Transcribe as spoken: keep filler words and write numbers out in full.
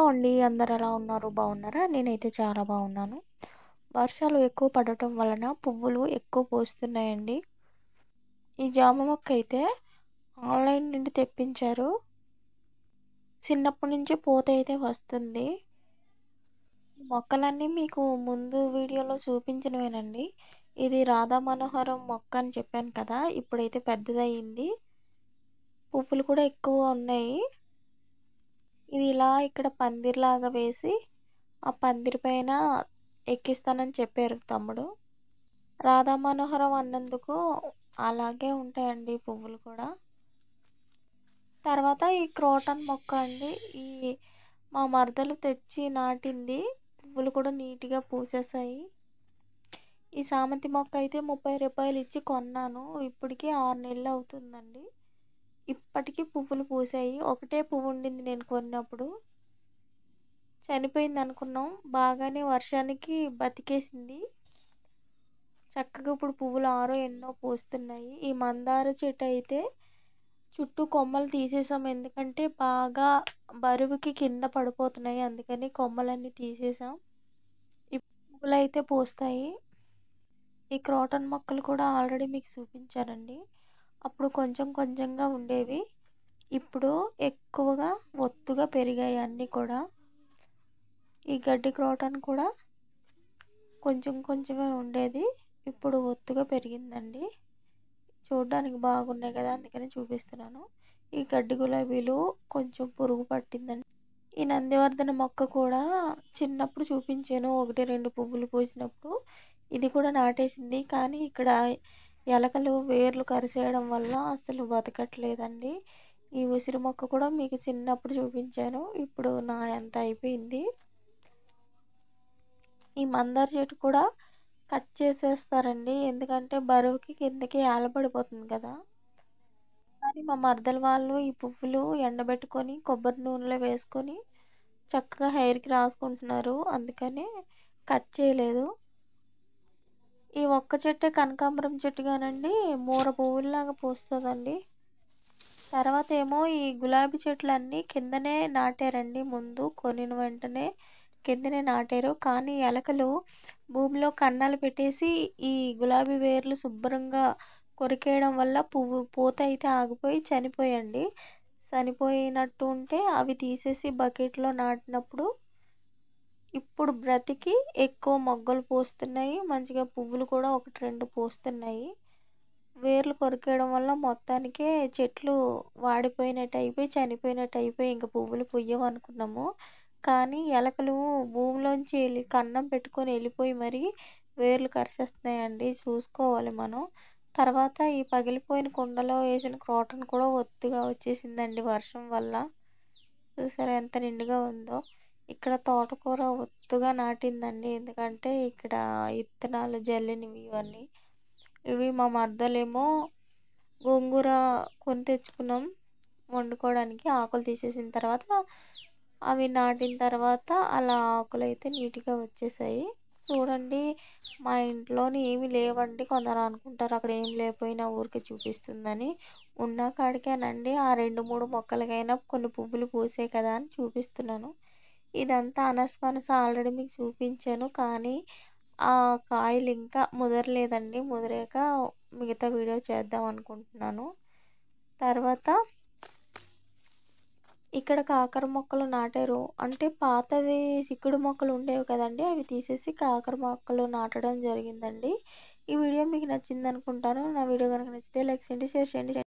అండి. అందరూ ఎలా ఉన్నారు? బాగున్నారా? నేనైతే చాలా బాగున్నాను. వర్షాలు ఎక్కువ పడటం వలన పువ్వులు ఎక్కువ పూస్తున్నాయండి. ఈ జామ మొక్క అయితే ఆన్లైన్ నుండి తెప్పించారు. చిన్నప్పటి నుంచి పూత అయితే వస్తుంది. మొక్కలన్నీ మీకు ముందు వీడియోలో చూపించినవేనండి. ఇది రాధా మనోహరం మొక్క అని చెప్పాను కదా! ఇప్పుడైతే పెద్దదయ్యింది. పువ్వులు కూడా ఎక్కువ ఉన్నాయి. ఇది ఇలా ఇక్కడ పందిరిలాగా వేసి ఆ పందిరి పైన ఎక్కిస్తానని చెప్పారు తమ్ముడు. రాధా మనోహరం అన్నందుకు అలాగే ఉంటాయండి పువ్వులు కూడా. తర్వాత ఈ క్రోటన్ మొక్క అండి. ఈ మా మరదలు తెచ్చి నాటింది. పువ్వులు కూడా నీట్‌గా పూసేసాయి. ఈ చామంతి మొక్క అయితే ముప్పై రూపాయలు ఇచ్చి కొన్నాను. ఇప్పటికి ఆరు నెలలు అవుతుందండి. ఇప్పటికి పువ్వులు పూసాయి. ఒకటే పువ్వు ఉండింది నేను కొన్నప్పుడు. చనిపోయింది అనుకున్నాం. బాగానే వర్షానికి బతికేసింది. చక్కగా ఇప్పుడు పువ్వులు ఆరో ఎన్నో పూస్తున్నాయి. ఈ మందార చెట్టు అయితే చుట్టూ కొమ్మలు తీసేసాం. ఎందుకంటే బాగా బరువుకి కింద పడిపోతున్నాయి. అందుకని కొమ్మలన్నీ తీసేసాం. ఈ పువ్వులు అయితే పూస్తాయి. ఈ క్రోటన్ మొక్కలు కూడా ఆల్రెడీ మీకు చూపించానండి. అప్పుడు కొంచెం కొంచెంగా ఉండేవి. ఇప్పుడు ఎక్కువగా ఒత్తుగా పెరిగాయి అన్నీ కూడా. ఈ గడ్డి క్రోటన్ కూడా కొంచెం కొంచెమే ఉండేది. ఇప్పుడు ఒత్తుగా పెరిగిందండి. చూడడానికి బాగున్నాయి కదా! అందుకని చూపిస్తున్నాను. ఈ గడ్డి గులాబీలు కొంచెం పురుగు పట్టిందండి. ఈ నందివర్ధన మొక్క కూడా చిన్నప్పుడు చూపించాను. ఒకటి రెండు పువ్వులు పూసినప్పుడు. ఇది కూడా నాటేసింది. కానీ ఇక్కడ ఎలకలు వేర్లు కరిసేయడం వల్ల అసలు బతకట్లేదండి. ఈ ఉసిరి మొక్క కూడా మీకు చిన్నప్పుడు చూపించాను. ఇప్పుడు నా అంత అయిపోయింది. ఈ మందార చెట్టు కూడా కట్ చేసేస్తారండి. ఎందుకంటే బరువుకి కిందకి ఏలబడిపోతుంది కదా! కానీ మా మరదలు వాళ్ళు ఈ పువ్వులు ఎండబెట్టుకొని కొబ్బరి నూనెలో వేసుకొని చక్కగా హెయిర్‌కి రాసుకుంటున్నారు. అందుకనే కట్ చేయలేదు. ఈ ఒక్క చెట్టే కనకాంబరం చెట్టుగానండి మూర పువ్వుల్లాగా పూస్తదండి. తర్వాత ఏమో ఈ గులాబీ చెట్లన్నీ కిందనే నాటారండి. ముందు కొనిన వెంటనే కిందనే నాటారు. కానీ ఎలకలు భూమిలో కన్నాలు పెట్టేసి ఈ గులాబీ వేర్లు శుభ్రంగా కొరికేయడం వల్ల పువ్వు పూత అయితే ఆగిపోయి చనిపోయండి. చనిపోయినట్టు ఉంటే అవి తీసేసి బకెట్‌లో నాటినప్పుడు ఇప్పుడు బ్రతికి ఎక్కువ మొగ్గలు పూస్తున్నాయి. మంచిగా పువ్వులు కూడా ఒకటి రెండు పూస్తున్నాయి. వేర్లు కొరికేయడం వల్ల మొత్తానికే చెట్లు వాడిపోయినట్టు అయిపోయి, చనిపోయినట్టు అయిపోయి ఇంక పువ్వులు పుయ్యవనుకున్నాము. కానీ ఎలకలు భూమిలోంచి ఎళ్ళి కన్నం పెట్టుకొని వెళ్ళిపోయి మరి వేర్లు కరిచేస్తున్నాయండి. చూసుకోవాలి మనం. తర్వాత ఈ పగిలిపోయిన కుండలో వేసిన క్రోటన్ కూడా ఒత్తుగా వచ్చేసిందండి వర్షం వల్ల. చూసారా ఎంత నిండుగా ఉందో. ఇక్కడ తోటకూర ఒత్తుగా నాటిందండి. ఎందుకంటే ఇక్కడ ఇత్తనాలు జల్లినవి ఇవన్నీ. ఇవి మా మరదలేమో గోంగూర కొని తెచ్చుకున్నాం వండుకోవడానికి. ఆకులు తీసేసిన తర్వాత అవి నాటిన తర్వాత అలా ఆకులైతే నీట్‌గా వచ్చేసాయి. చూడండి మా ఇంట్లోని ఏమి లేవండి. కొందరు అనుకుంటారు అక్కడ ఏం లేకపోయినా ఊరికే చూపిస్తుందని. ఉన్న కాడికేనండి ఆ రెండు మూడు మొక్కలకైనా కొన్ని పువ్వులు పూసాయి కదా అని చూపిస్తున్నాను. ఇదంతా అనసపనస ఆల్రెడీ మీకు చూపించాను. కానీ ఆ కాయలు ఇంకా ముదరలేదండి. ముదిరాక మిగతా వీడియో చేద్దాం అనుకుంటున్నాను. తర్వాత ఇక్కడ కాకర మొక్కలు నాటారు. అంటే పాతవి చిక్కుడు మొక్కలు ఉండేవి కదండీ! అవి తీసేసి కాకర మొక్కలు నాటడం జరిగిందండి. ఈ వీడియో మీకు నచ్చిందనుకుంటాను. నా వీడియో గనుక నచ్చితే లైక్ చేయండి, షేర్ చేయండి.